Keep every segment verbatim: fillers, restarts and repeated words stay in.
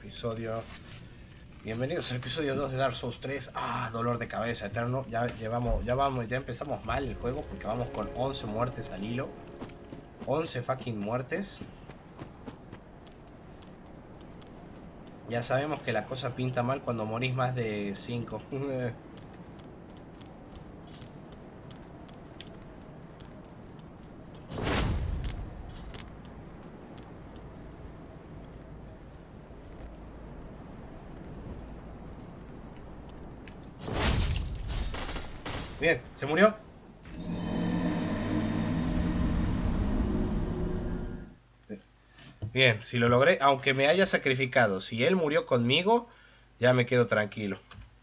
episodio. Bienvenidos al episodio dos de Dark Souls tres. Ah, dolor de cabeza eterno. Ya llevamos, ya vamos, ya empezamos mal el juego porque vamos con once muertes al hilo. once fucking muertes. Ya sabemos que la cosa pinta mal cuando morís más de cinco. Bien, ¿se murió? Bien, si lo logré, aunque me haya sacrificado, si él murió conmigo, ya me quedo tranquilo.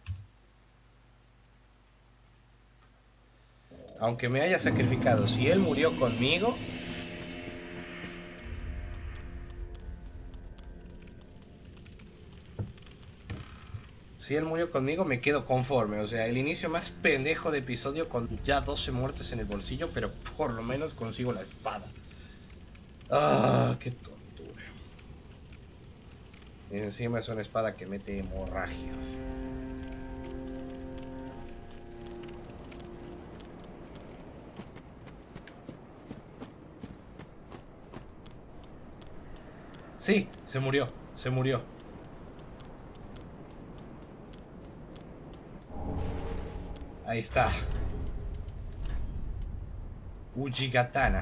Aunque me haya sacrificado, si él murió conmigo... Si él murió conmigo, me quedo conforme. O sea, el inicio más pendejo de episodio con ya doce muertes en el bolsillo, pero por lo menos consigo la espada. Ah, qué tortura. Y encima es una espada que mete hemorragia. Sí, se murió, se murió. Ahí está. Ujigatana.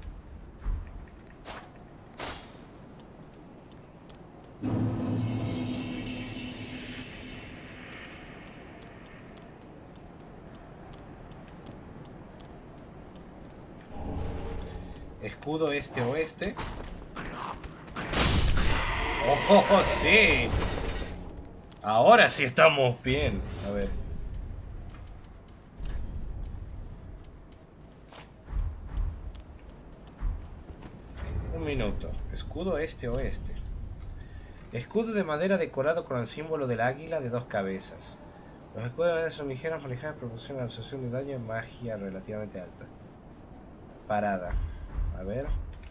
Escudo este-oeste. ¡Oh, oh, oh, sí! Ahora sí estamos bien. A ver. Un minuto. Escudo este-oeste. Escudo de madera decorado con el símbolo del águila de dos cabezas. Los escudos de madera son ligeros, ligeras, proporcionan absorción de daño en magia relativamente alta. Parada. A ver.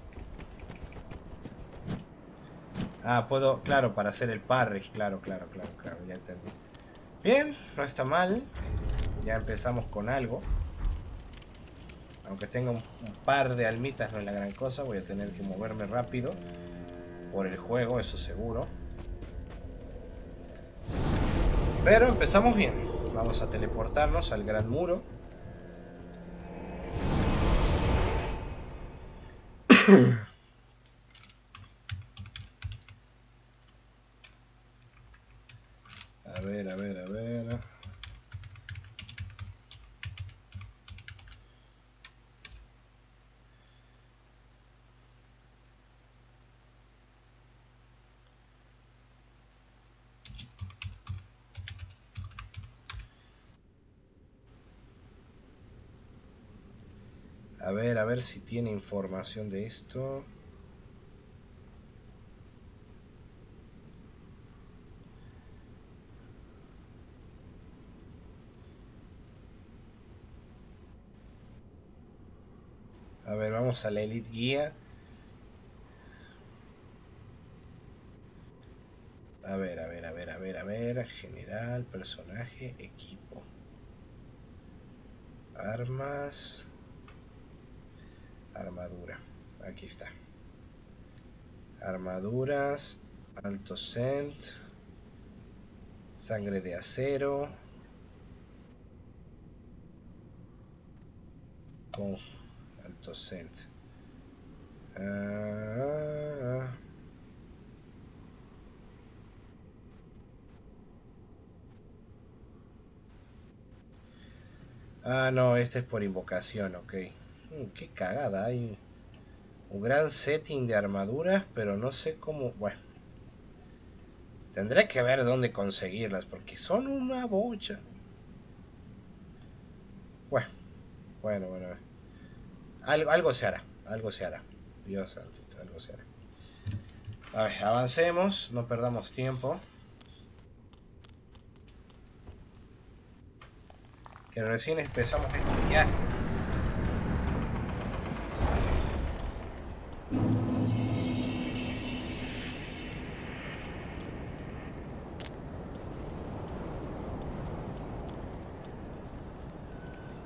Ah, puedo, claro, para hacer el parry. Claro, claro, claro, claro, ya entendí. Bien, no está mal. Ya empezamos con algo. Aunque tenga un, un par de almitas, no es la gran cosa. Voy a tener que moverme rápido por el juego, eso seguro. Pero empezamos bien. Vamos a teleportarnos al gran muro. A ver, a ver, a ver. A ver, a ver si tiene información de esto. A ver, vamos a la Elite Guía. A ver, a ver, a ver, a ver, a ver. General, personaje, equipo. Armas. Armadura. Aquí está. Armaduras. Alto Cent. Sangre de acero. Con Alto Cent. Ah, ah, no, este es por invocación, ok. Mm, qué cagada, hay un gran setting de armaduras, pero no sé cómo... Bueno, tendré que ver dónde conseguirlas, porque son una bocha. Bueno, bueno, bueno. Algo, algo se hará, algo se hará. Dios santito, algo se hará. A ver, avancemos, no perdamos tiempo. Que recién empezamos este viaje.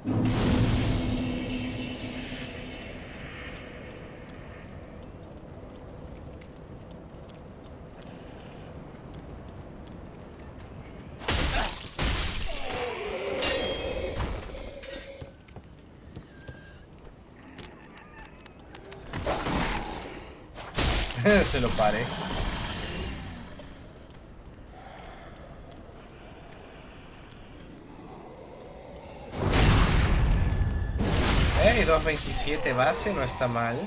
Se lo paré. Hey, dos veintisiete base, no está mal.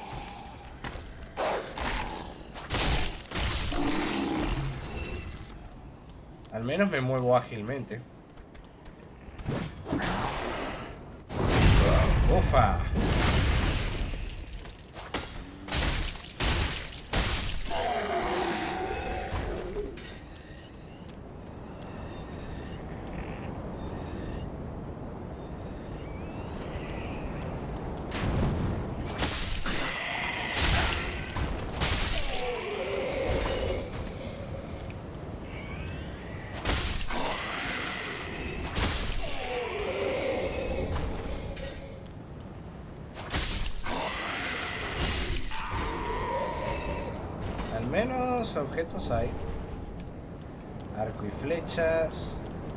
Al menos me muevo ágilmente. Ufa. Menos objetos hay. Arco y flechas.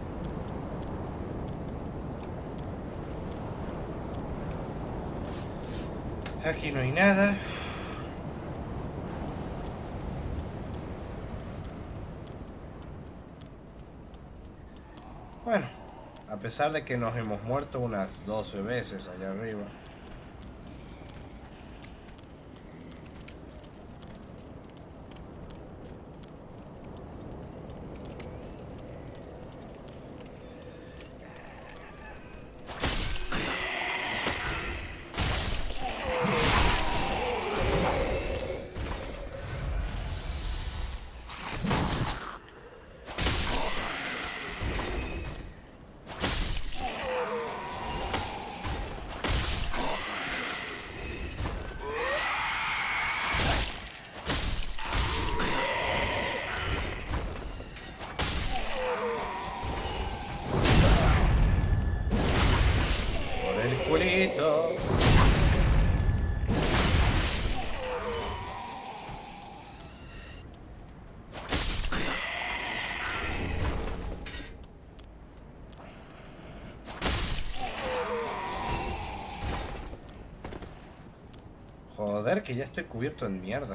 Aquí no hay nada. Bueno, a pesar de que nos hemos muerto unas doce veces allá arriba. Joder, que ya estoy cubierto en mierda.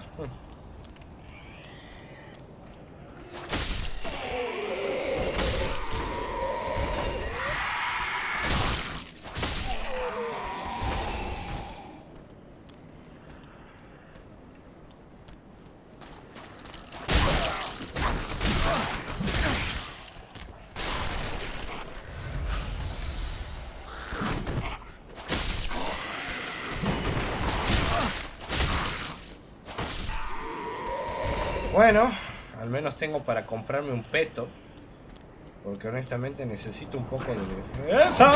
Bueno, al menos tengo para comprarme un peto. Porque honestamente necesito un poco de... ¡Eso!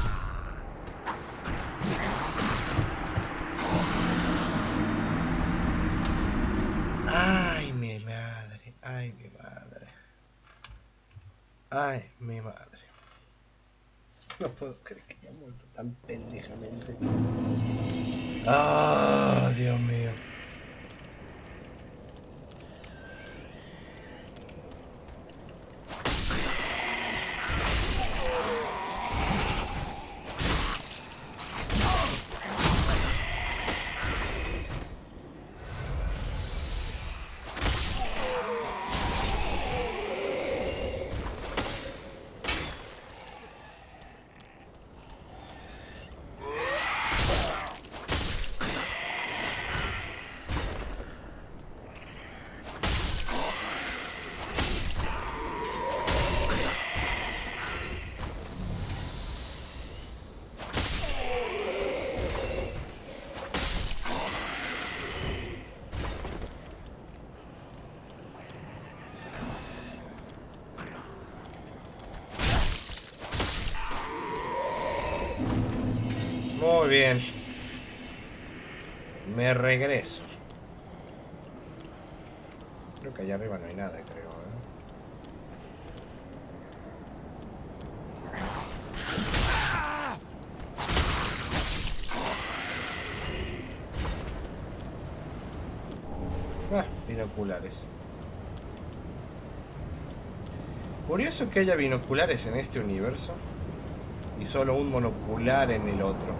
¡Ay, mi madre! ¡Ay, mi madre! ¡Ay, mi madre! No puedo creer que haya muerto tan pendejamente. ¡Ah, Dios mío! Muy bien. Me regreso. Creo que allá arriba no hay nada, creo, ¿eh? binoculares. Curioso que haya binoculares en este universo y solo un monocular en el otro.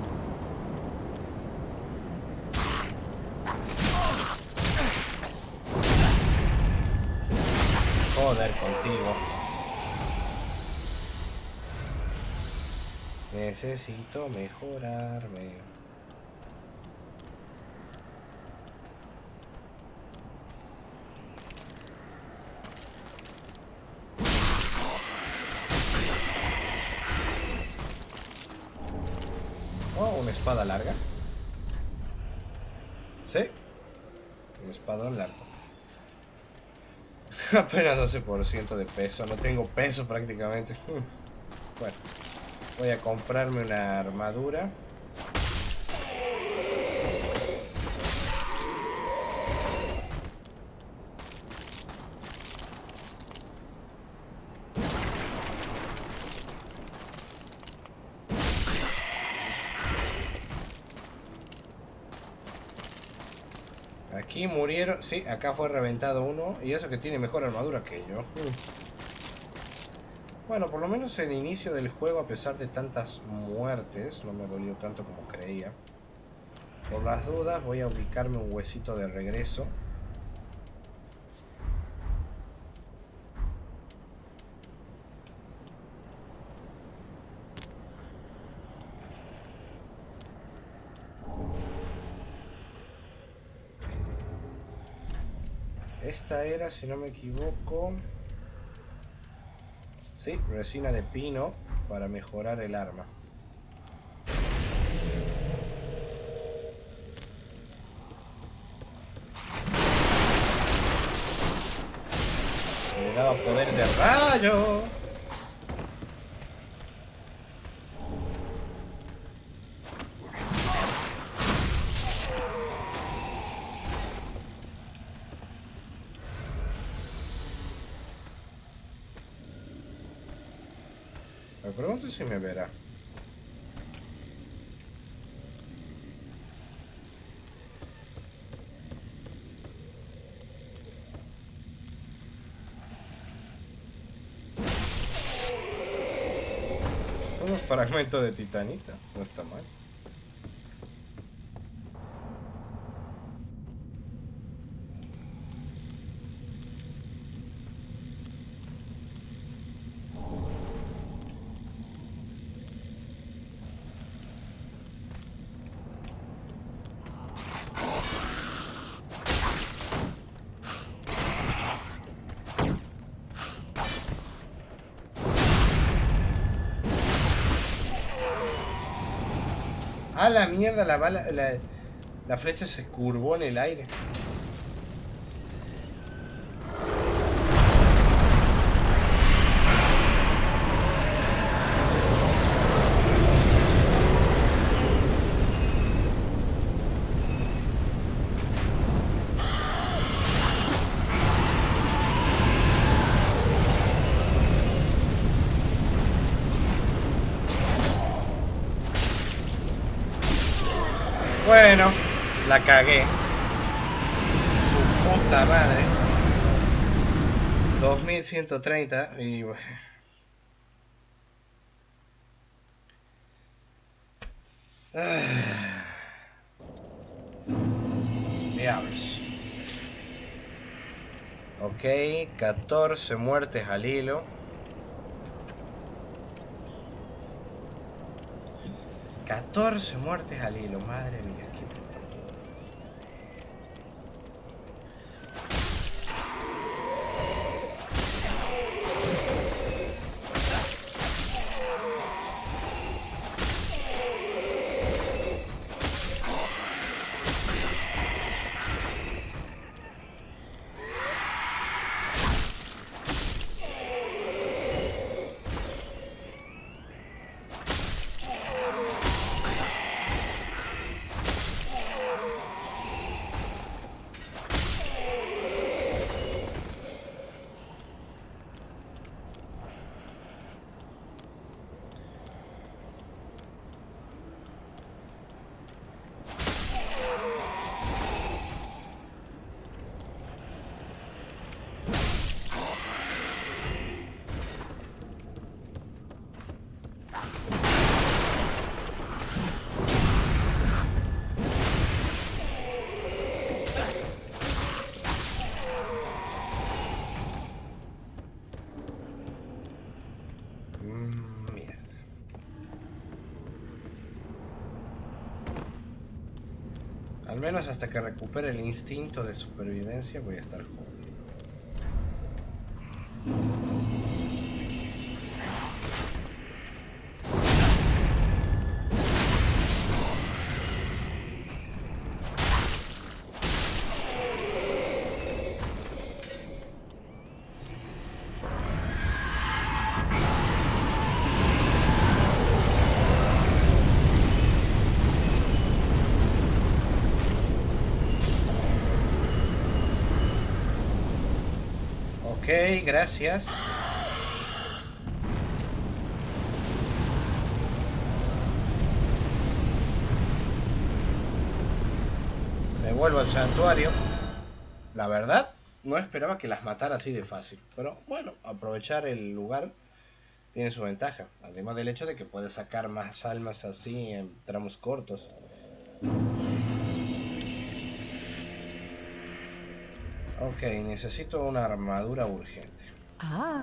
Joder contigo. Necesito mejorarme. Oh, una espada larga. Sí, un espadón largo. Apenas doce por ciento de peso. No tengo peso prácticamente. Bueno, voy a comprarme una armadura. Aquí murieron, sí, acá fue reventado uno. Y eso que tiene mejor armadura que yo. Bueno, por lo menos el inicio del juego, a pesar de tantas muertes, no me dolió tanto como creía. Por las dudas voy a ubicarme un huesito de regreso. Esta era, si no me equivoco... Sí, resina de pino para mejorar el arma. Le daba poder de rayo. Me pregunto si me verá. Un fragmento de titanita, no está mal. ¡Ah, la mierda! La bala, la, la flecha se curvó en el aire. Bueno, la cagué. Su puta madre. dos mil ciento treinta y... Ah. Diablos. Ok, catorce muertes al hilo. catorce muertes al hilo, madre mía. Al menos hasta que recupere el instinto de supervivencia voy a estar jodido. Ok, gracias. Me vuelvo al santuario. La verdad, no esperaba que las matara así de fácil. Pero bueno, aprovechar el lugar tiene su ventaja. Además del hecho de que puedes sacar más almas así en tramos cortos. Ok, necesito una armadura urgente. Ah.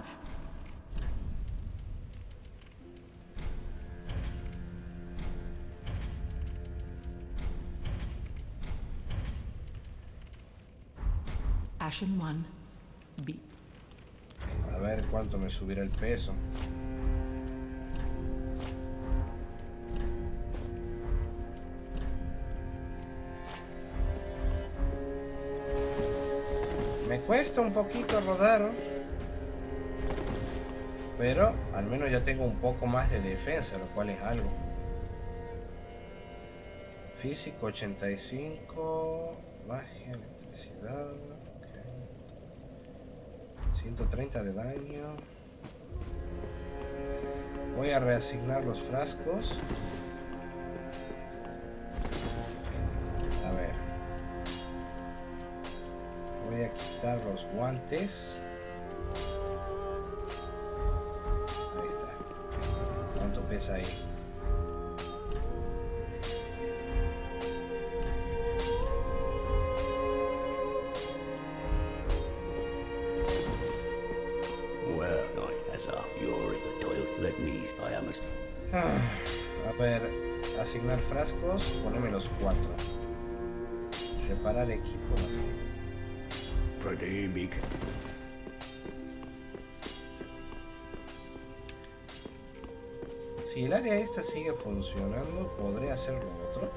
Ashen one, B. A ver cuánto me subirá el peso. Me cuesta un poquito rodar, pero al menos ya tengo un poco más de defensa, lo cual es algo. Físico ochenta y cinco, magia, electricidad, okay. ciento treinta de daño. Voy a reasignar los frascos. A ver. Voy a quitar los guantes. Ahí está. ¿Cuánto pesa ahí? A ver, asignar frascos, poneme los cuatro. Reparar equipo. Si el área esta sigue funcionando, podré hacer lo otro.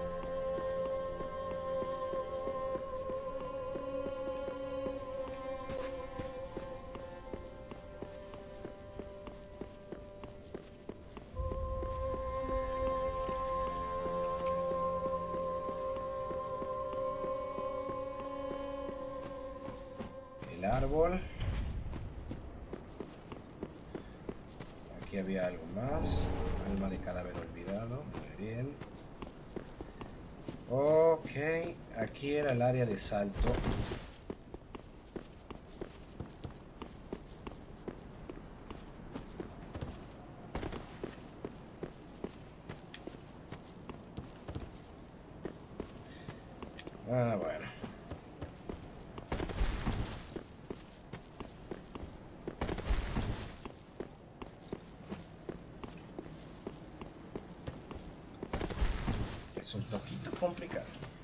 Árbol. Aquí había algo más. Alma de cadáver olvidado. Muy bien. Ok. Aquí era el área de salto. Ah, bueno. Es un poquito complicado.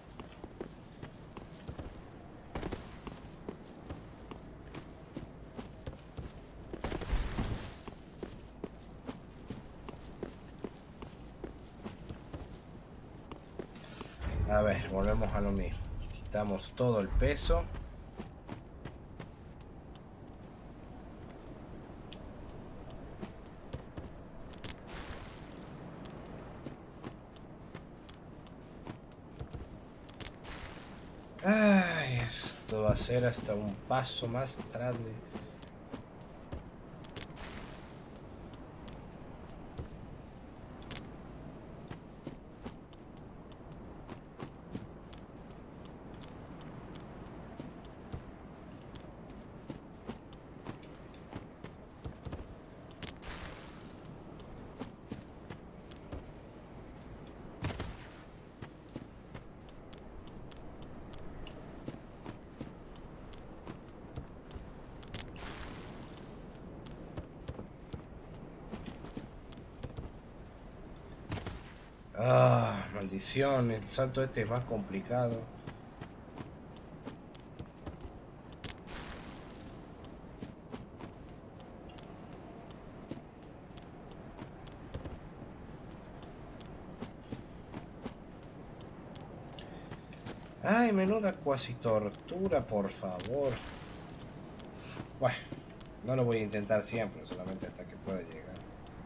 A ver, volvemos a lo mismo. Quitamos todo el peso. Ay, esto va a ser hasta un paso más tarde. Ah, maldición, el salto este es más complicado. Ay, menuda cuasi tortura, por favor. Bueno, no lo voy a intentar siempre, solamente hasta que pueda llegar.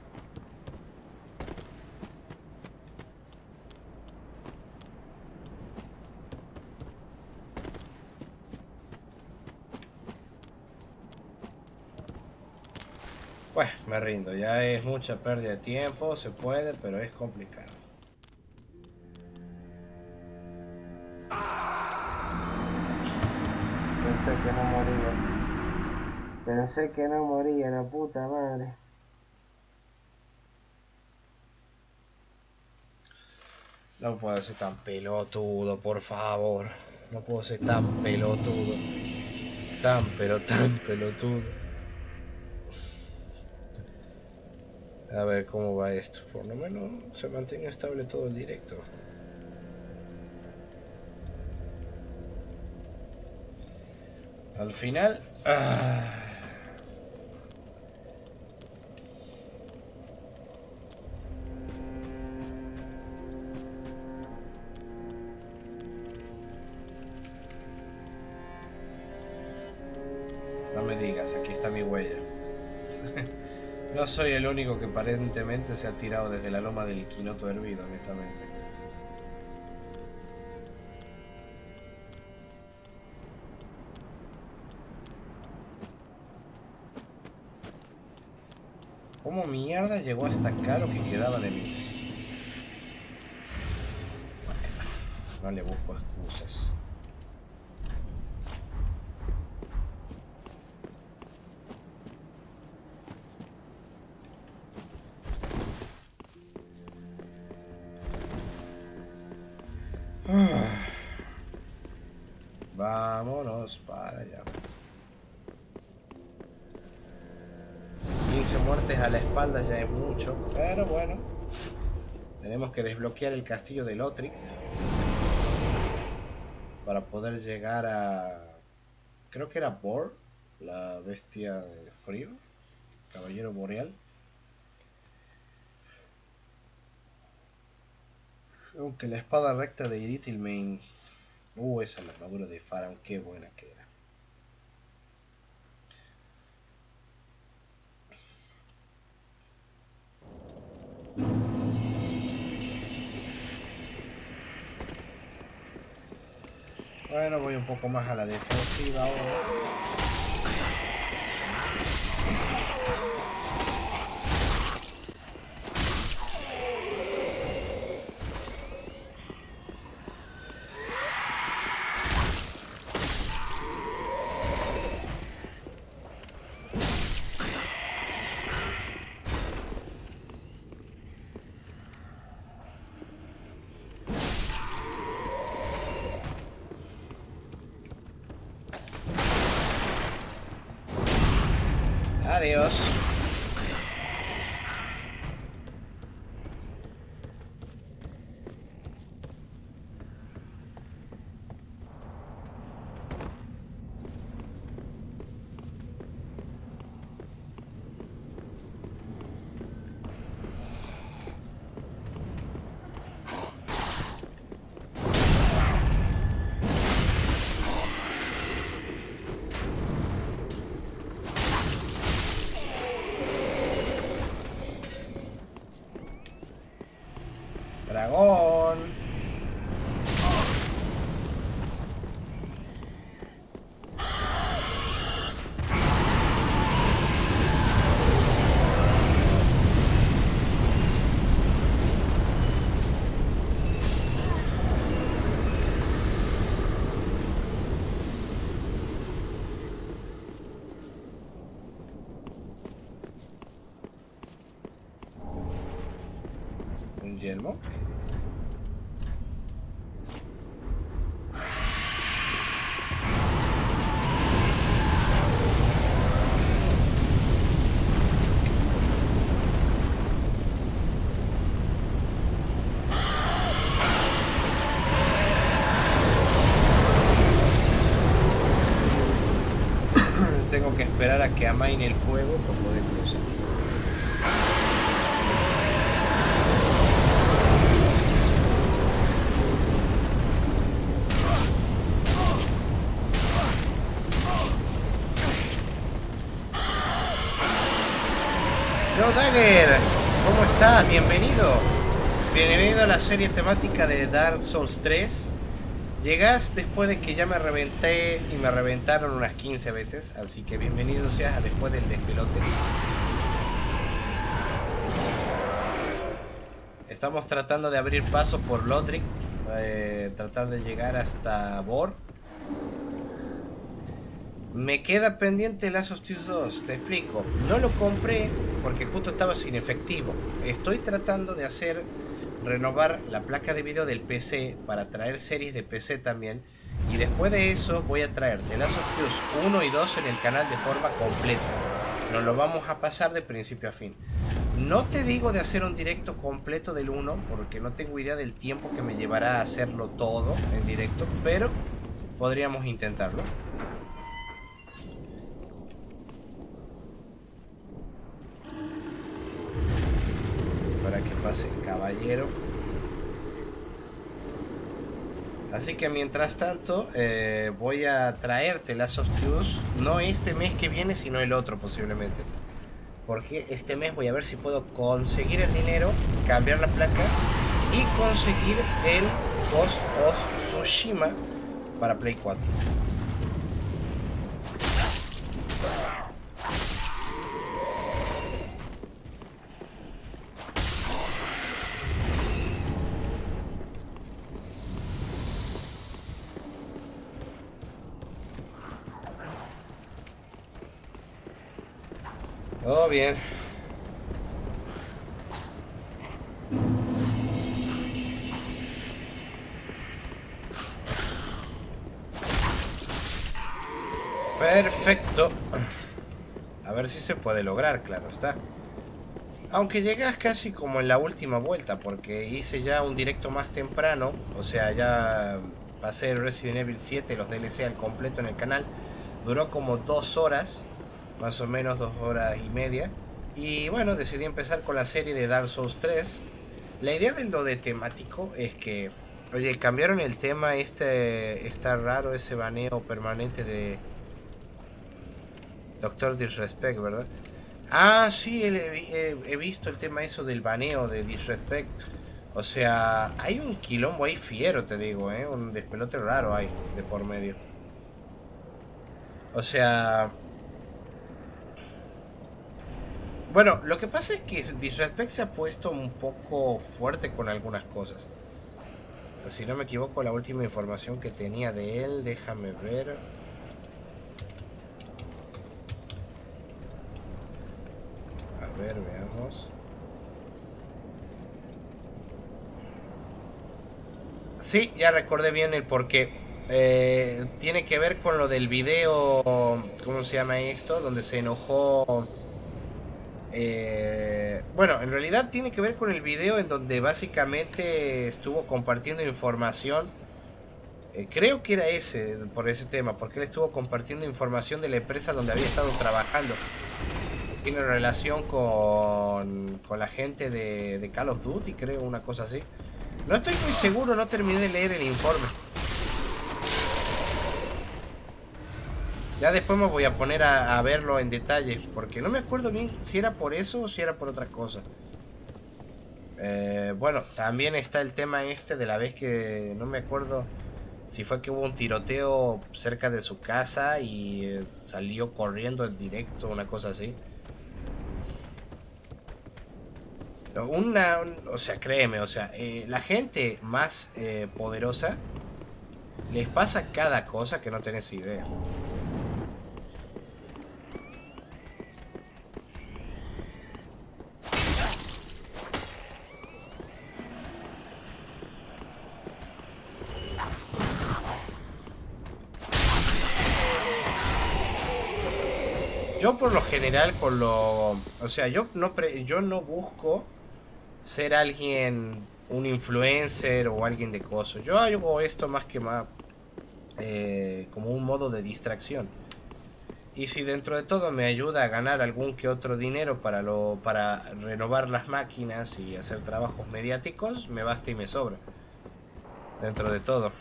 Bueno, me rindo, ya es mucha pérdida de tiempo, se puede, pero es complicado. Pensé que no moría. Pensé que no moría, la puta madre. No puedo ser tan pelotudo, por favor. No puedo ser tan pelotudo. Tan, pero tan pelotudo. A ver cómo va esto. Por lo menos se mantiene estable todo el directo. Al final... Ah. No me digas, aquí está mi huella. No soy el único que aparentemente se ha tirado desde la loma del quinoto hervido, honestamente. ¿Cómo mierda llegó hasta acá lo que quedaba de mis...? Bueno, no le busco excusas. Vámonos para allá. quince muertes a la espalda ya es mucho, pero bueno. Tenemos que desbloquear el castillo de Lothric para poder llegar a... Creo que era Bor, la bestia de frío, caballero boreal. Aunque la espada recta de Iritilmain... Uh, esa armadura de Faraón, qué buena que era. Bueno, voy un poco más a la defensiva ahora. Adiós. Dragón. Un yelmo. que amaine el fuego para poder cruzar. Yo Dagger, ¿cómo estás? Bienvenido. Bienvenido a la serie temática de Dark Souls tres. Llegás después de que ya me reventé y me reventaron unas quince veces, así que bienvenido seas después del despelote. Estamos tratando de abrir paso por Lothric, eh, tratar de llegar hasta Vor. Me queda pendiente Last of Us dos, te explico. No lo compré porque justo estaba sin efectivo. Estoy tratando de hacer renovar la placa de video del P C para traer series de P C también. Y después de eso voy a traer The Last of Us uno y dos en el canal de forma completa. Nos lo vamos a pasar de principio a fin. No te digo de hacer un directo completo del uno porque no tengo idea del tiempo que me llevará a hacerlo todo en directo, pero podríamos intentarlo. Para que pase el caballero. Así que mientras tanto eh, voy a traerte Last of Us, no este mes que viene sino el otro posiblemente, porque este mes voy a ver si puedo conseguir el dinero, cambiar la placa y conseguir el Ghost of Tsushima para Play cuatro. Todo bien. Perfecto. A ver si se puede lograr, claro está. Aunque llegas casi como en la última vuelta, porque hice ya un directo más temprano. O sea, ya pasé el Resident Evil siete, los D L C al completo en el canal. Duró como dos horas. Más o menos dos horas y media. Y bueno, decidí empezar con la serie de Dark Souls tres. La idea de lo de temático es que, oye, cambiaron el tema, este está raro ese baneo permanente de Doctor Disrespect, ¿verdad? Ah, sí, he, he, he visto el tema eso del baneo de Disrespect. O sea, hay un quilombo ahí fiero, te digo, ¿eh? Un despelote raro hay de por medio. O sea... Bueno, lo que pasa es que Disrespect se ha puesto un poco fuerte con algunas cosas. Si no me equivoco, la última información que tenía de él, déjame ver. A ver, veamos. Sí, ya recordé bien el porqué. Eh, tiene que ver con lo del video, ¿cómo se llama esto? Donde se enojó... Eh, bueno, en realidad tiene que ver con el video en donde básicamente estuvo compartiendo información. Eh, creo que era ese, por ese tema, porque él estuvo compartiendo información de la empresa donde había estado trabajando. Tiene relación con, con la gente de, de Call of Duty, creo, una cosa así. No estoy muy seguro, no terminé de leer el informe. Ya después me voy a poner a, a verlo en detalle, porque no me acuerdo bien si era por eso o si era por otra cosa. Eh, bueno, también está el tema este de la vez que no me acuerdo si fue que hubo un tiroteo cerca de su casa y eh, salió corriendo en directo, una cosa así. Una, un, o sea, créeme, o sea, eh, la gente más eh, poderosa les pasa cada cosa que no tenés idea. Yo por lo general con lo... O sea, yo no, pre, yo no busco ser alguien, un influencer o alguien de cosas. Yo hago esto más que más eh, como un modo de distracción. Y si dentro de todo me ayuda a ganar algún que otro dinero para, lo, para renovar las máquinas y hacer trabajos mediáticos, me basta y me sobra. Dentro de todo.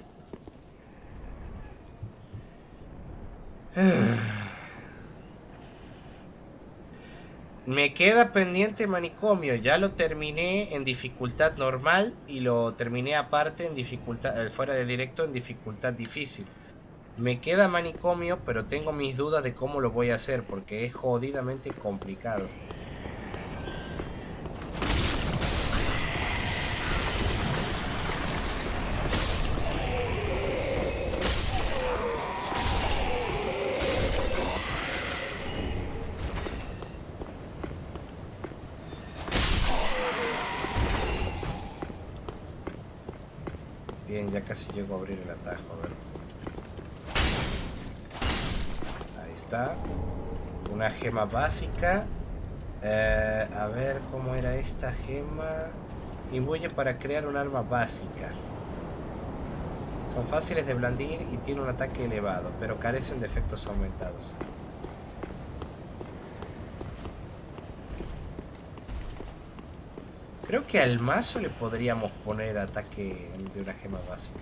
Me queda pendiente Manicomio. Ya lo terminé en dificultad normal y lo terminé aparte en dificultad, fuera de directo, en dificultad difícil. Me queda Manicomio, pero tengo mis dudas de cómo lo voy a hacer porque es jodidamente complicado. Bien, ya casi llego a abrir el atajo, a ver. Ahí está. Una gema básica. Eh, a ver cómo era esta gema. Imbuye para crear un arma básica. Son fáciles de blandir y tiene un ataque elevado, pero carecen de efectos aumentados. Creo que al mazo le podríamos poner ataque de una gema básica.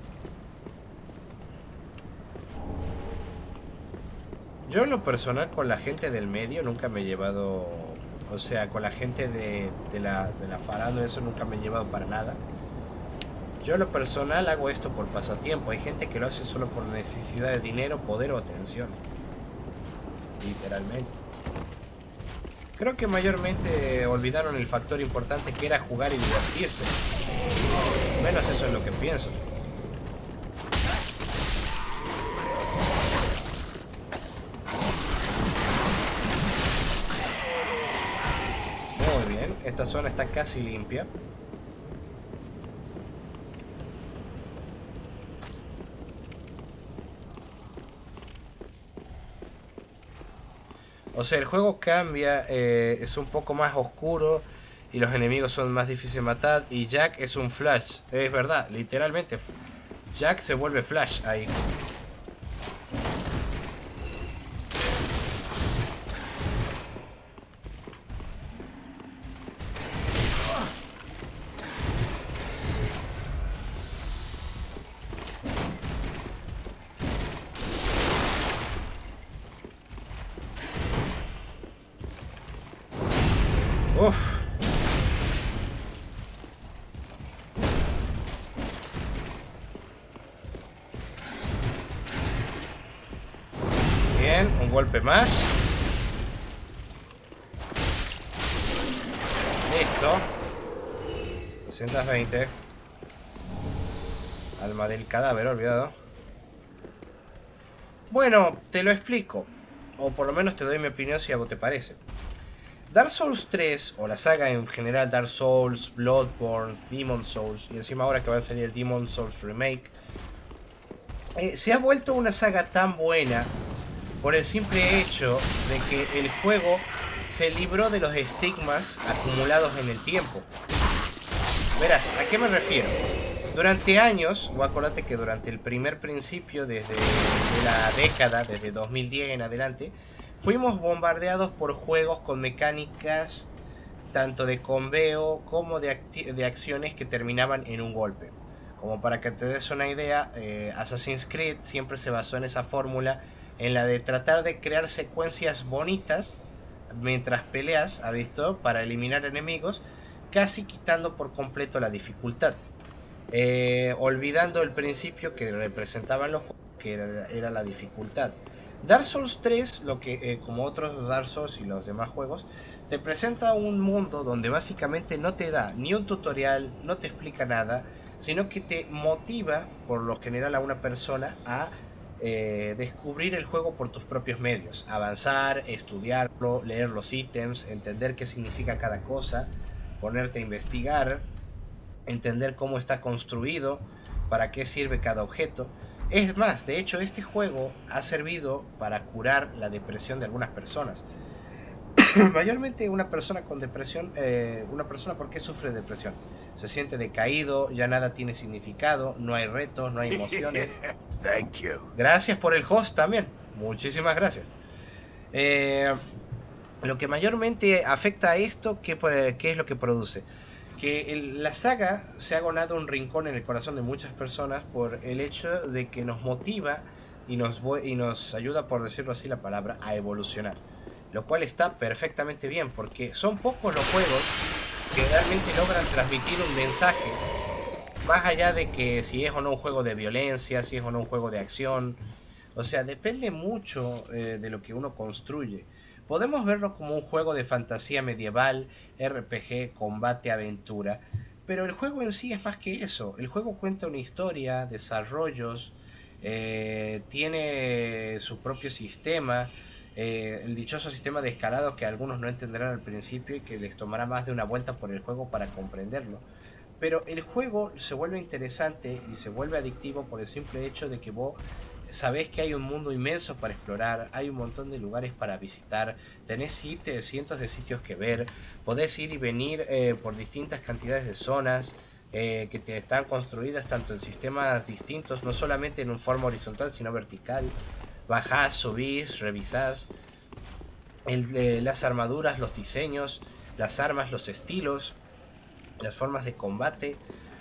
Yo en lo personal con la gente del medio nunca me he llevado... O sea, con la gente de, de la, de la farándula eso nunca me he llevado para nada. Yo en lo personal hago esto por pasatiempo. Hay gente que lo hace solo por necesidad de dinero, poder o atención. Literalmente. Creo que mayormente olvidaron el factor importante que era jugar y divertirse. Menos eso es lo que pienso. Muy bien, esta zona está casi limpia. O sea, el juego cambia, eh, es un poco más oscuro y los enemigos son más difíciles de matar. Y Jack es un Flash, es verdad, literalmente. Jack se vuelve Flash ahí. Uf. Bien, un golpe más. Listo. doscientos veinte. Alma del cadáver, olvidado. Bueno, te lo explico. O por lo menos te doy mi opinión si algo te parece. Dark Souls tres, o la saga en general, Dark Souls, Bloodborne, Demon Souls, y encima ahora que va a salir el Demon Souls Remake, eh, se ha vuelto una saga tan buena por el simple hecho de que el juego se libró de los estigmas acumulados en el tiempo. Verás, ¿a qué me refiero? Durante años, o acuérdate que durante el primer principio, desde de la década, desde dos mil diez en adelante, fuimos bombardeados por juegos con mecánicas tanto de conveo como de, de acciones que terminaban en un golpe. Como para que te des una idea, eh, Assassin's Creed siempre se basó en esa fórmula, en la de tratar de crear secuencias bonitas mientras peleas, ¿ha visto? Para eliminar enemigos, casi quitando por completo la dificultad. Eh, olvidando el principio que representaban los juegos, que era, era la dificultad. Dark Souls tres, lo que, eh, como otros Dark Souls y los demás juegos, te presenta un mundo donde básicamente no te da ni un tutorial, no te explica nada, sino que te motiva, por lo general, a una persona a eh, descubrir el juego por tus propios medios, avanzar, estudiarlo, leer los ítems, entender qué significa cada cosa, ponerte a investigar, entender cómo está construido, para qué sirve cada objeto. Es más, de hecho, este juego ha servido para curar la depresión de algunas personas. Mayormente una persona con depresión, eh, una persona ¿por qué sufre depresión? Se siente decaído, ya nada tiene significado, no hay retos, no hay emociones. Thank you. Gracias por el host también. Muchísimas gracias. Eh, lo que mayormente afecta a esto, ¿qué, qué es lo que produce? Que el, la saga se ha ganado un rincón en el corazón de muchas personas por el hecho de que nos motiva y nos, y nos ayuda, por decirlo así la palabra, a evolucionar. Lo cual está perfectamente bien, porque son pocos los juegos que realmente logran transmitir un mensaje, más allá de que si es o no un juego de violencia, si es o no un juego de acción. O sea, depende mucho eh, de lo que uno construye. Podemos verlo como un juego de fantasía medieval, R P G, combate, aventura, pero el juego en sí es más que eso. El juego cuenta una historia, desarrollos, eh, tiene su propio sistema, eh, el dichoso sistema de escalado que algunos no entenderán al principio y que les tomará más de una vuelta por el juego para comprenderlo. Pero el juego se vuelve interesante y se vuelve adictivo por el simple hecho de que vos sabés que hay un mundo inmenso para explorar, hay un montón de lugares para visitar, tenés cientos de sitios que ver, podés ir y venir eh, por distintas cantidades de zonas eh, que te están construidas tanto en sistemas distintos, no solamente en un forma horizontal, sino vertical. Bajás, subís, revisás el, eh, las armaduras, los diseños, las armas, los estilos, las formas de combate.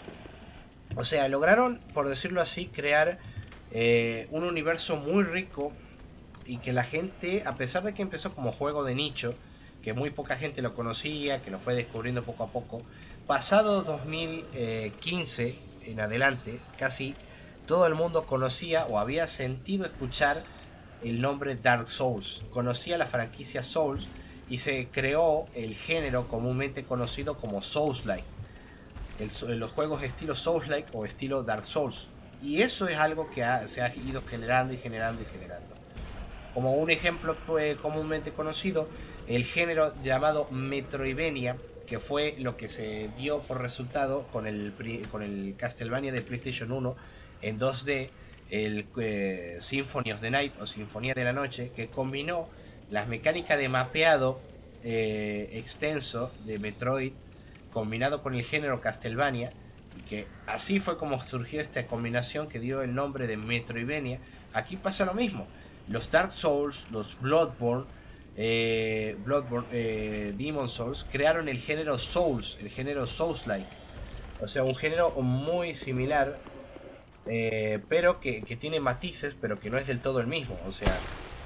O sea, lograron, por decirlo así, crear eh, un universo muy rico y que la gente, a pesar de que empezó como juego de nicho, que muy poca gente lo conocía, que lo fue descubriendo poco a poco, pasado dos mil quince en adelante, casi todo el mundo conocía o había sentido escuchar el nombre Dark Souls, conocía la franquicia Souls y se creó el género comúnmente conocido como Souls-like. El, los juegos estilo Souls-like o estilo Dark Souls. Y eso es algo que ha, se ha ido generando y generando y generando. Como un ejemplo pues, comúnmente conocido, el género llamado Metroidvania, que fue lo que se dio por resultado con el, con el Castlevania de PlayStation uno en dos D, el eh, Symphony of the Night o Sinfonía de la Noche, que combinó las mecánicas de mapeado eh, extenso de Metroid combinado con el género Castlevania, y que así fue como surgió esta combinación que dio el nombre de Metroidvania. Aquí pasa lo mismo, los Dark Souls, los Bloodborne, eh, Bloodborne, eh, Demon Souls crearon el género Souls, el género Souls-like, o sea, un género muy similar, eh, pero que, que tiene matices, pero que no es del todo el mismo, o sea.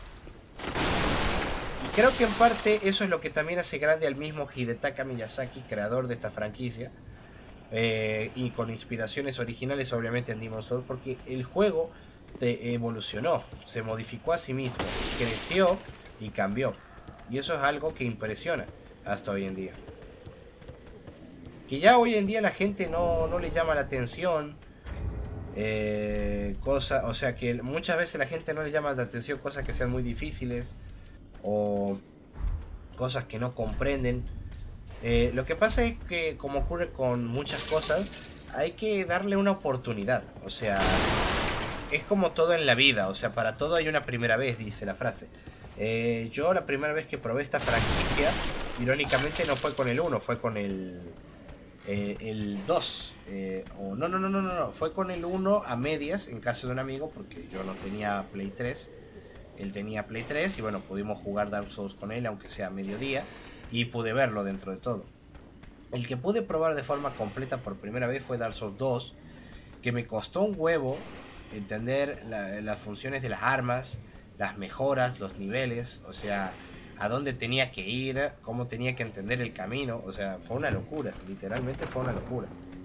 Creo que en parte eso es lo que también hace grande al mismo Hidetaka Miyazaki, creador de esta franquicia, eh, y con inspiraciones originales obviamente en Demon's Souls, porque el juego te evolucionó, se modificó a sí mismo, creció y cambió, y eso es algo que impresiona hasta hoy en día. Que ya hoy en día la gente no, no le llama la atención, eh, cosa, o sea que muchas veces la gente no le llama la atención cosas que sean muy difíciles o cosas que no comprenden. Eh, lo que pasa es que, como ocurre con muchas cosas, hay que darle una oportunidad. O sea, es como todo en la vida. O sea, para todo hay una primera vez, dice la frase. Eh, yo la primera vez que probé esta franquicia, irónicamente no fue con el uno, fue con el eh, el dos. Eh, o no, no, no, no, no, no, fue con el uno a medias en casa de un amigo porque yo no tenía Play tres. Él tenía Play tres y bueno, pudimos jugar Dark Souls con él, aunque sea a mediodía, y pude verlo dentro de todo. El que pude probar de forma completa por primera vez fue Dark Souls dos, que me costó un huevo entender la, las funciones de las armas, las mejoras, los niveles, o sea, a dónde tenía que ir, cómo tenía que entender el camino, o sea, fue una locura, literalmente fue una locura.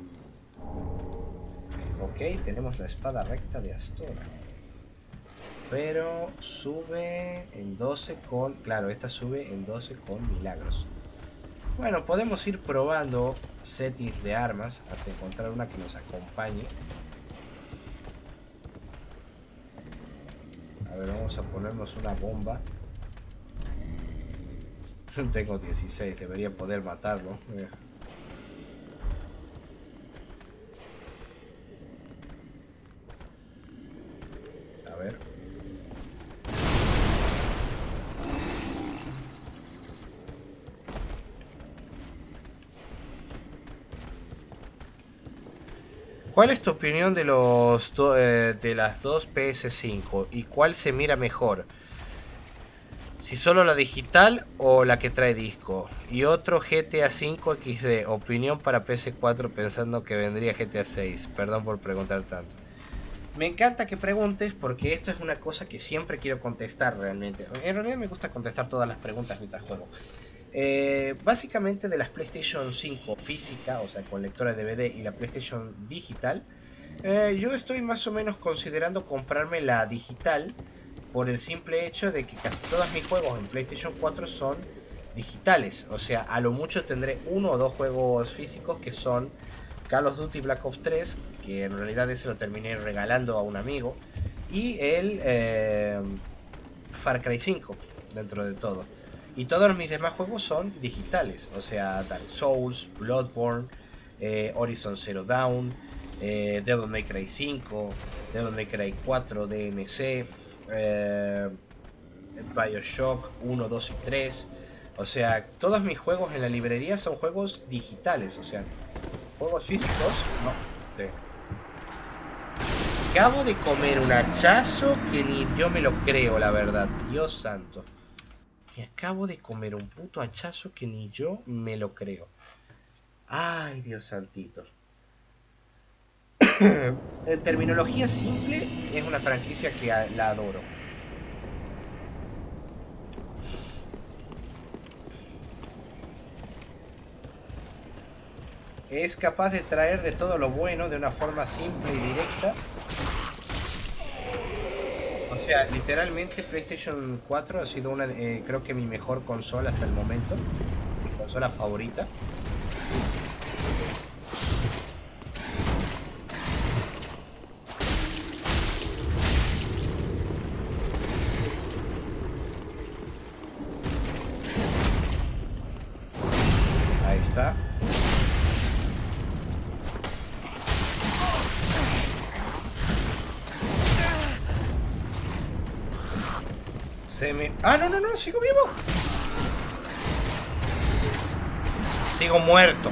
Ok, tenemos la espada recta de Astora. Pero sube en doce con... Claro, esta sube en doce con milagros. Bueno, podemos ir probando settings de armas hasta encontrar una que nos acompañe. A ver, vamos a ponernos una bomba. Tengo dieciséis, debería poder matarlo. Eh. A ver. ¿Cuál es tu opinión de los do, eh, de las dos P S cinco? ¿Y cuál se mira mejor? Si solo la digital o la que trae disco. Y otro G T A cinco equis de. Opinión para P S cuatro pensando que vendría G T A seis. Perdón por preguntar tanto. Me encanta que preguntes porque esto es una cosa que siempre quiero contestar realmente. En realidad me gusta contestar todas las preguntas mientras juego. Eh, básicamente de las PlayStation cinco física, o sea con lectora de D V D, y la PlayStation digital, eh, yo estoy más o menos considerando comprarme la digital por el simple hecho de que casi todos mis juegos en PlayStation cuatro son digitales. O sea, a lo mucho tendré uno o dos juegos físicos que son Call of Duty Black Ops tres, que en realidad ese lo terminé regalando a un amigo, y el eh, Far Cry cinco, dentro de todo. Y todos mis demás juegos son digitales, o sea, Dark Souls, Bloodborne, eh, Horizon Zero Dawn, eh, Devil May Cry cinco, Devil May Cry cuatro, D M C, eh, Bioshock uno, dos y tres. O sea, todos mis juegos en la librería son juegos digitales, o sea, juegos físicos, no. Te... Acabo de comer un hachazo que ni yo me lo creo, la verdad. Dios santo. Me acabo de comer un puto hachazo que ni yo me lo creo. Ay, Dios santito. En terminología simple, es una franquicia que la adoro. Es capaz de traer de todo lo bueno de una forma simple y directa. O sea, literalmente PlayStation cuatro ha sido una, eh, creo que mi mejor consola hasta el momento. Mi consola favorita. Ahí está. Se me... ¡Ah, no, no, no! ¡Sigo vivo! Sigo muerto.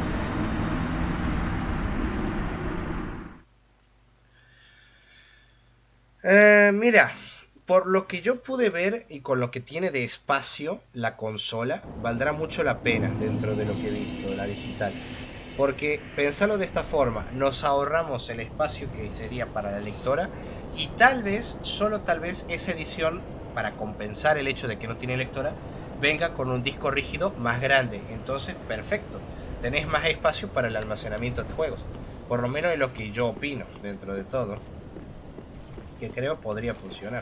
Eh, mira, por lo que yo pude ver y con lo que tiene de espacio la consola, valdrá mucho la pena dentro de lo que he visto de la digital. Porque, pensarlo de esta forma, nos ahorramos el espacio que sería para la lectora y tal vez, solo tal vez, esa edición, para compensar el hecho de que no tiene lectora, venga con un disco rígido más grande. Entonces, perfecto. Tenés más espacio para el almacenamiento de juegos. Por lo menos es lo que yo opino, dentro de todo. Que creo podría funcionar.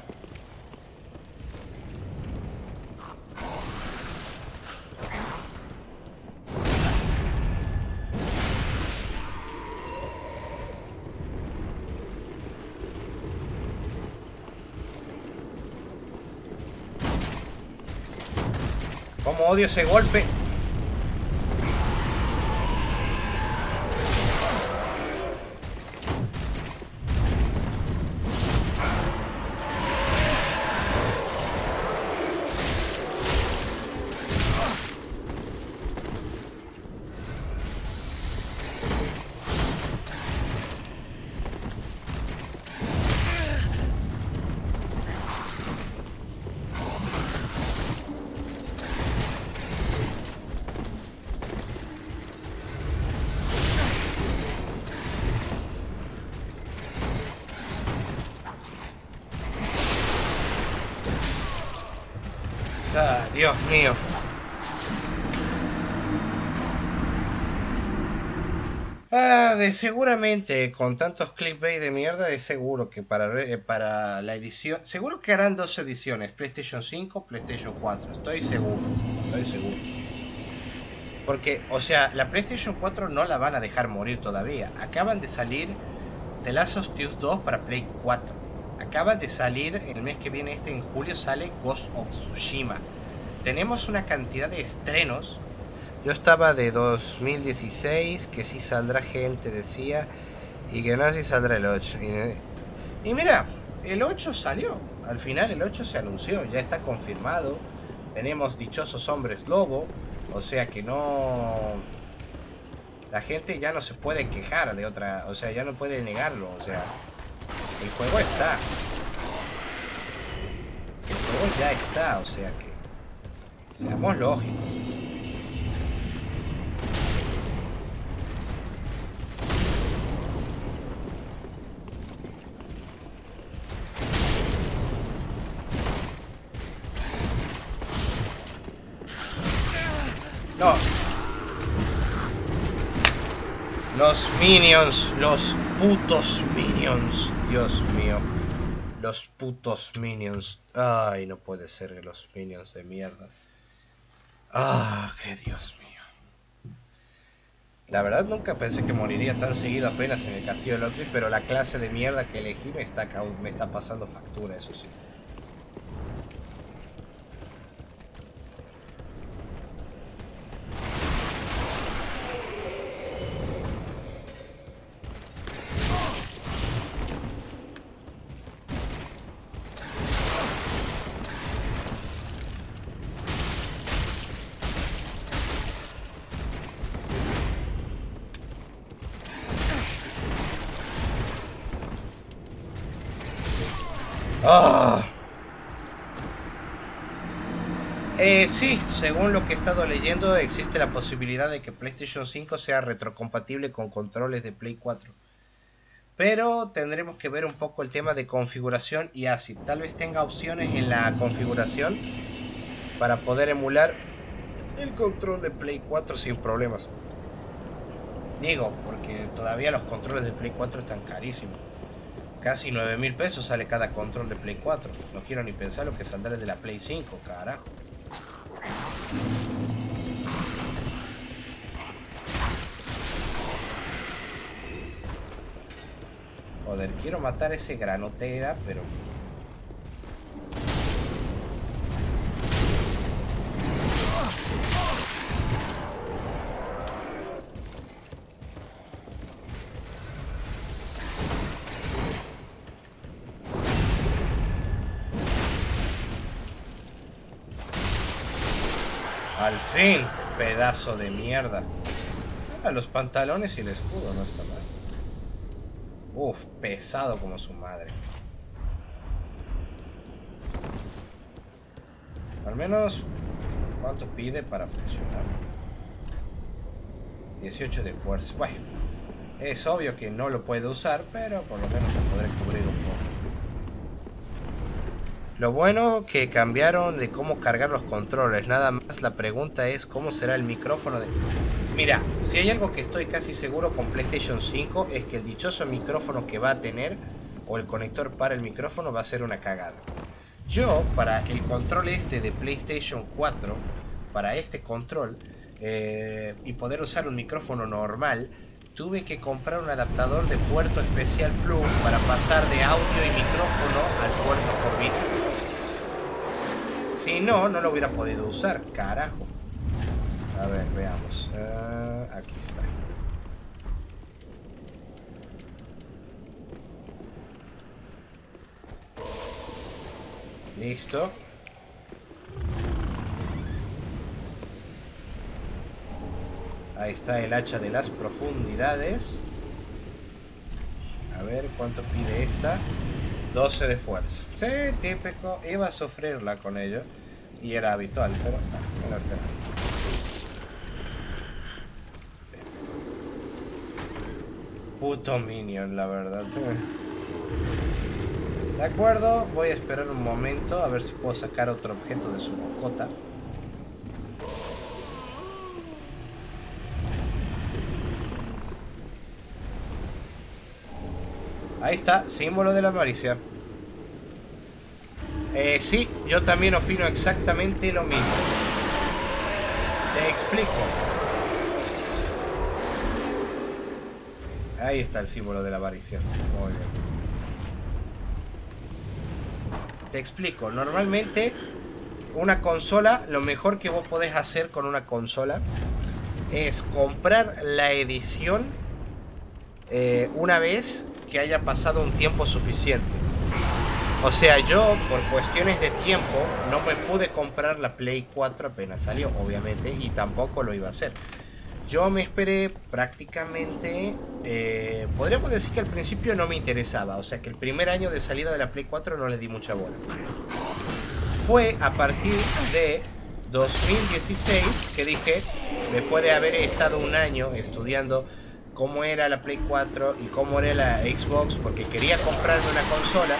Como odio ese golpe. Ah, Dios mío. Ah, de seguramente con tantos clickbait de mierda, de seguro que para, eh, para la edición, seguro que harán dos ediciones, PlayStation cinco, PlayStation cuatro, estoy seguro, estoy seguro. Porque, o sea, la PlayStation cuatro no la van a dejar morir todavía. Acaban de salir The Last of Us dos para Play cuatro. Acaba de salir, el mes que viene, este en julio, sale Ghost of Tsushima. Tenemos una cantidad de estrenos. Yo estaba de dos mil dieciséis, que sí saldrá gente, decía, y que no si saldrá el ocho. Y, y mira, el ocho salió. Al final el ocho se anunció, ya está confirmado. Tenemos Dichosos Hombres Lobo, o sea que no... la gente ya no se puede quejar de otra, o sea, ya no puede negarlo, o sea, el juego está. El juego ya está, o sea que seamos lógicos. No. Los minions, los putos minions, Dios mío. Los putos minions. Ay, no puede ser que los minions de mierda. Ah, qué Dios mío. La verdad nunca pensé que moriría tan seguido apenas en el castillo de Lotri, pero la clase de mierda que elegí me está, me está pasando factura, eso sí. Ah. Eh, sí, según lo que he estado leyendo, existe la posibilidad de que PlayStation cinco sea retrocompatible con controles de Play cuatro. Pero tendremos que ver un poco el tema de configuración y así. Tal vez tenga opciones en la configuración para poder emular el control de Play cuatro sin problemas. Digo, porque todavía los controles de Play cuatro están carísimos. Casi nueve mil pesos sale cada control de Play cuatro. No quiero ni pensar lo que saldrá de la Play cinco, carajo. Joder, quiero matar a ese granotera, pero... Al fin, pedazo de mierda. Ah, los pantalones y el escudo no está mal. Uf, pesado como su madre. Al menos, ¿cuánto pide para funcionar? dieciocho de fuerza. Bueno, es obvio que no lo puedo usar, pero por lo menos lo podré cubrir un poco. Lo bueno que cambiaron de cómo cargar los controles. Nada más la pregunta es cómo será el micrófono de... Mira, si hay algo que estoy casi seguro con PlayStation cinco es que el dichoso micrófono que va a tener, o el conector para el micrófono, va a ser una cagada. Yo, para el control este de PlayStation cuatro, para este control, eh, y poder usar un micrófono normal, tuve que comprar un adaptador de puerto especial plug para pasar de audio y micrófono al puerto por vídeo. Si no, no lo hubiera podido usar, carajo. A ver, veamos. Uh, aquí está. Listo. Ahí está el hacha de las profundidades. A ver cuánto pide esta. doce de fuerza. Sí, típico. Iba a sufrirla con ello. Y era habitual, pero no, no, no. Puto minion, la verdad. De acuerdo, voy a esperar un momento a ver si puedo sacar otro objeto de su bocota. Ahí está, símbolo de la avaricia. Eh, sí, yo también opino exactamente lo mismo. Te explico. Ahí está el símbolo de la avaricia. Muy bien. Te explico. Normalmente, una consola, lo mejor que vos podés hacer con una consola es comprar la edición eh, una vez que haya pasado un tiempo suficiente. O sea, yo por cuestiones de tiempo no me pude comprar la Play cuatro apenas salió, obviamente, y tampoco lo iba a hacer. Yo me esperé prácticamente, eh, podríamos decir que al principio no me interesaba, o sea que el primer año de salida de la Play cuatro no le di mucha bola. Fue a partir de dos mil dieciséis que dije, después de haber estado un año estudiando cómo era la Play cuatro y cómo era la Xbox, porque quería comprarme una consola,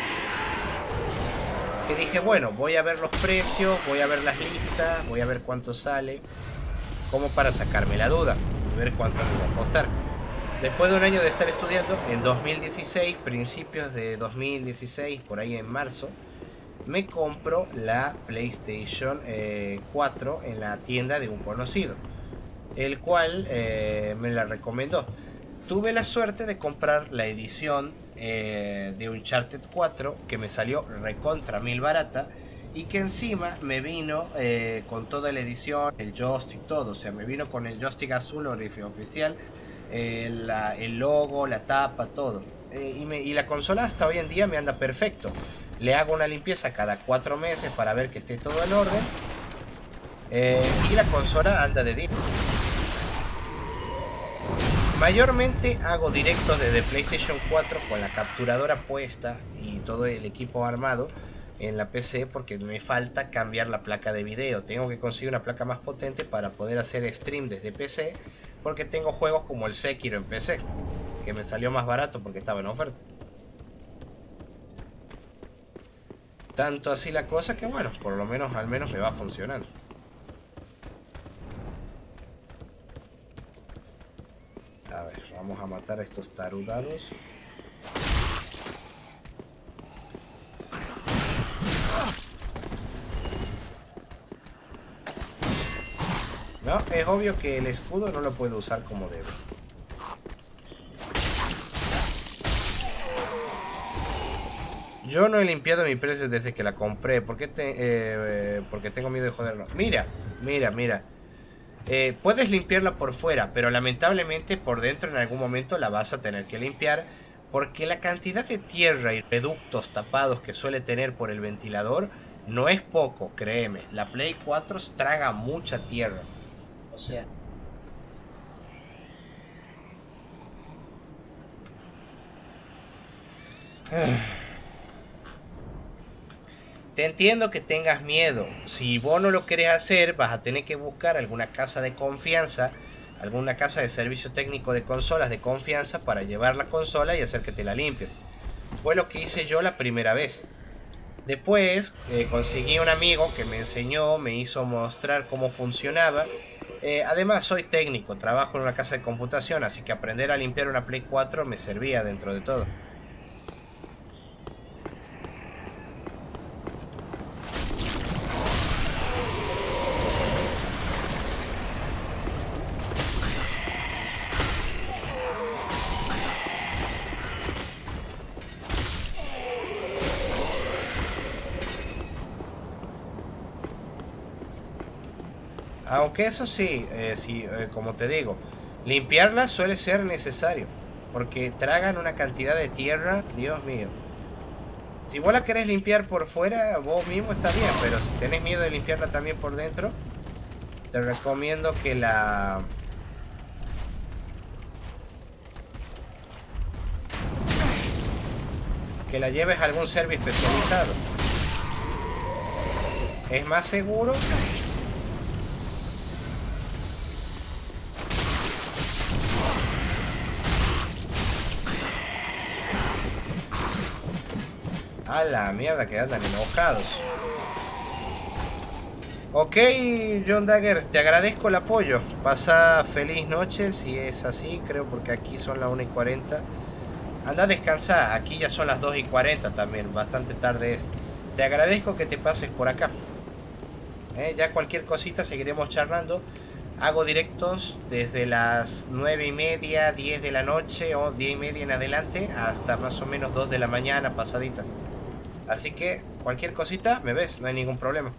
que dije, bueno, voy a ver los precios, voy a ver las listas, voy a ver cuánto sale, como para sacarme la duda, ver cuánto me va a costar. Después de un año de estar estudiando, en dos mil dieciséis, principios de dos mil dieciséis, por ahí en marzo, me compro la PlayStation eh, cuatro en la tienda de un conocido, el cual eh, me la recomendó. Tuve la suerte de comprar la edición eh, de Uncharted cuatro, que me salió recontra mil barata, y que encima me vino eh, con toda la edición, el joystick, todo. O sea, me vino con el joystick azul oficial, eh, la, el logo, la tapa, todo. Eh, y, me, y la consola hasta hoy en día me anda perfecto. Le hago una limpieza cada cuatro meses para ver que esté todo en orden. Eh, y la consola anda de diez. Mayormente hago directos desde PlayStation cuatro con la capturadora puesta y todo el equipo armado en la P C, porque me falta cambiar la placa de video. Tengo que conseguir una placa más potente para poder hacer stream desde P C, porque tengo juegos como el Sekiro en P C, que me salió más barato porque estaba en oferta. Tanto así la cosa que bueno, por lo menos al menos me va funcionando. A ver, vamos a matar a estos tarugados. No, es obvio que el escudo no lo puedo usar como debe. Yo no he limpiado mi precio desde que la compré. ¿Por qué te, eh, porque tengo miedo de joderlo. Mira, mira, mira. Eh, puedes limpiarla por fuera, pero lamentablemente por dentro en algún momento la vas a tener que limpiar, porque la cantidad de tierra y reductos tapados que suele tener por el ventilador no es poco, créeme. La Play cuatro traga mucha tierra. O sea... Te entiendo que tengas miedo. Si vos no lo querés hacer, vas a tener que buscar alguna casa de confianza, alguna casa de servicio técnico de consolas de confianza para llevar la consola y hacer que te la limpien. Fue lo que hice yo la primera vez. Después eh, conseguí un amigo que me enseñó, me hizo mostrar cómo funcionaba. Eh, además soy técnico, trabajo en una casa de computación, así que aprender a limpiar una Play cuatro me servía dentro de todo. Aunque eso sí, eh, sí eh, como te digo, limpiarla suele ser necesario, porque tragan una cantidad de tierra, Dios mío. Si vos la querés limpiar por fuera, vos mismo está bien, pero si tenés miedo de limpiarla también por dentro, te recomiendo que la... que la lleves a algún servicio especializado. Es más seguro. A la mierda, que andan enojados. Ok, John Dagger, te agradezco el apoyo. Pasa feliz noche, si es así, creo, porque aquí son las una y cuarenta. Anda a descansar, aquí ya son las dos y cuarenta también, bastante tarde es. Te agradezco que te pases por acá. Eh, ya cualquier cosita seguiremos charlando. Hago directos desde las nueve y media, diez de la noche o diez y media en adelante hasta más o menos dos de la mañana pasadita. Así que cualquier cosita me ves, no hay ningún problema.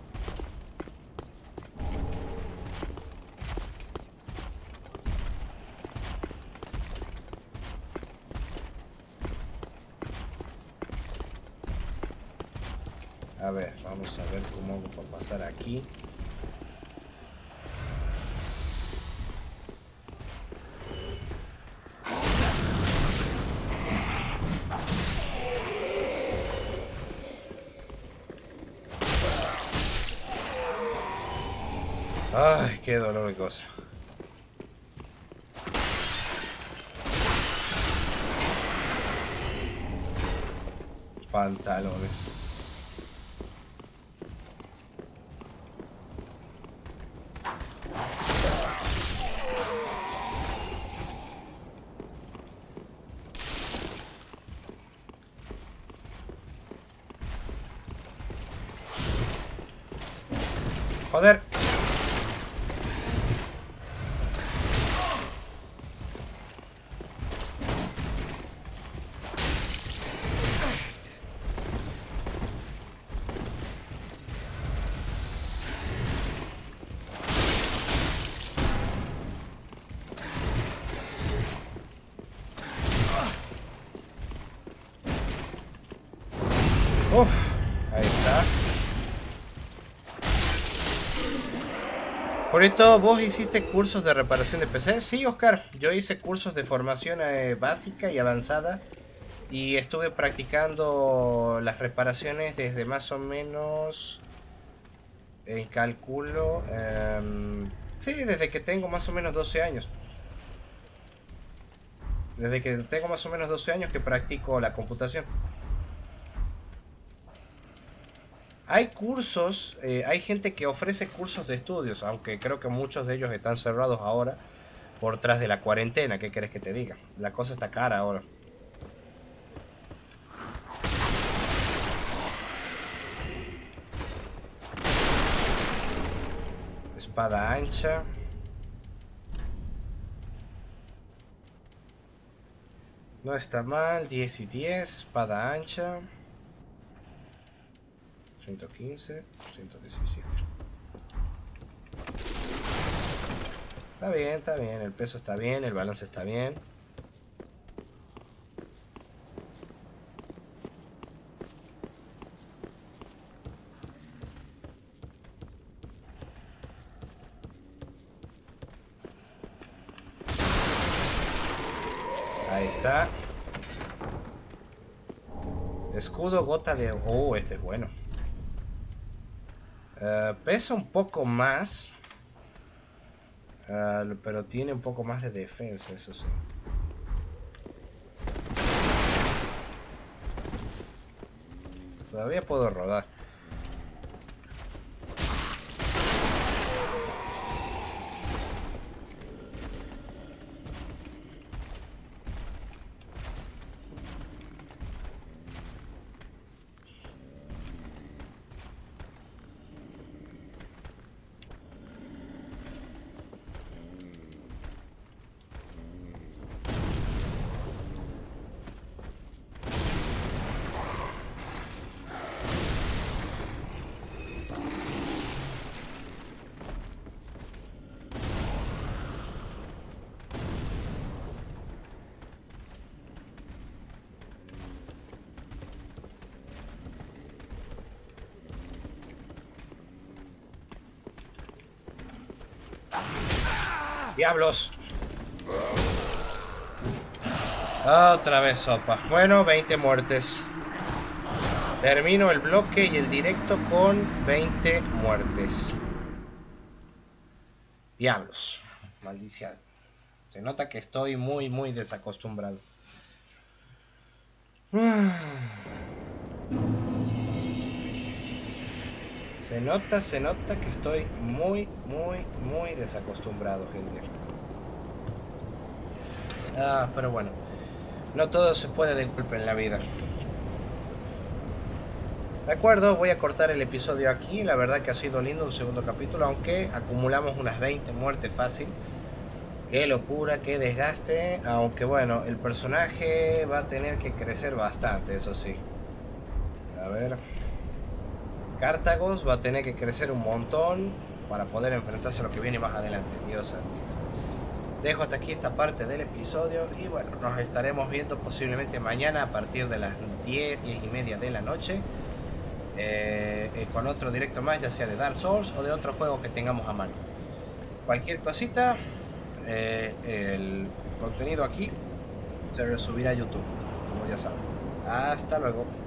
A ver, vamos a ver cómo hago para pasar aquí. Ay, qué dolor de cosa. Pantalones. Joder. Uf, ahí está. Por esto, ¿vos hiciste cursos de reparación de P C? Sí, Oscar, yo hice cursos de formación eh, básica y avanzada y estuve practicando las reparaciones desde más o menos, el cálculo, eh, sí, desde que tengo más o menos doce años. Desde que tengo más o menos doce años que practico la computación. Hay cursos, eh, hay gente que ofrece cursos de estudios, aunque creo que muchos de ellos están cerrados ahora por tras de la cuarentena. ¿Qué querés que te diga? La cosa está cara ahora. Espada ancha. No está mal, diez y diez, espada ancha. ciento quince, ciento diecisiete. Está bien, está bien, el peso está bien, el balance está bien. Ahí está. Escudo, gota de... Oh, este es bueno. Uh, pesa un poco más. Uh, pero tiene un poco más de defensa, eso sí. Todavía puedo rodar. ¡Diablos! Otra vez sopa. Bueno, veinte muertes. Termino el bloque y el directo con veinte muertes. Diablos. Maldición. Se nota que estoy muy, muy desacostumbrado. Se nota, se nota que estoy muy, muy, muy desacostumbrado, gente. Ah, pero bueno. No todo se puede de golpe en la vida. De acuerdo, voy a cortar el episodio aquí. La verdad que ha sido lindo un segundo capítulo, aunque acumulamos unas veinte muertes fácil. Qué locura, qué desgaste. Aunque bueno, el personaje va a tener que crecer bastante, eso sí. A ver... Cartagos va a tener que crecer un montón para poder enfrentarse a lo que viene más adelante. Dios santo. Dejo hasta aquí esta parte del episodio y bueno, nos estaremos viendo posiblemente mañana a partir de las diez, diez y media de la noche eh, eh, con otro directo más, ya sea de Dark Souls o de otro juego que tengamos a mano. Cualquier cosita, eh, el contenido aquí se resubirá a YouTube, como ya saben. Hasta luego.